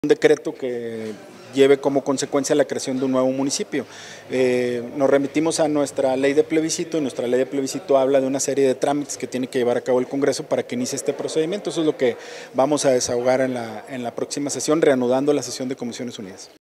Un decreto que lleve como consecuencia la creación de un nuevo municipio. Nos remitimos a nuestra ley de plebiscito y nuestra ley de plebiscito habla de una serie de trámites que tiene que llevar a cabo el Congreso para que inicie este procedimiento. Eso es lo que vamos a desahogar en la próxima sesión, reanudando la sesión de Comisiones Unidas.